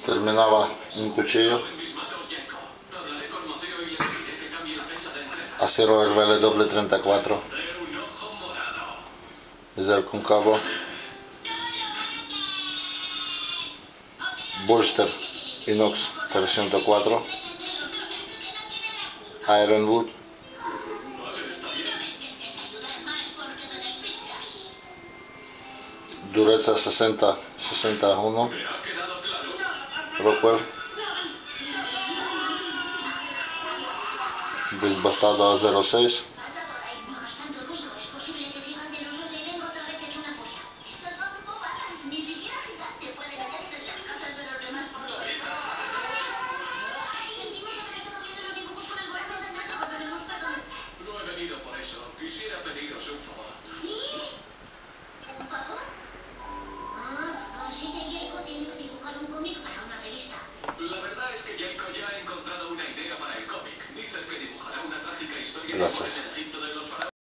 terminaba un cuchillo. Acero RVL doble 34. Bisel cóncavo. Bolster inox 304. Ironwood. Dureza 60-61. Rockwell. Desbastado a 0.6. Quisiera pediros un favor. ¿Sí? ¿Un favor? Así que Jaiko tiene que dibujar un cómic para una revista. La verdad es que Jaiko ya ha encontrado una idea para el cómic. Dice que dibujará una trágica historia Gracias. en Egipto de los faraones.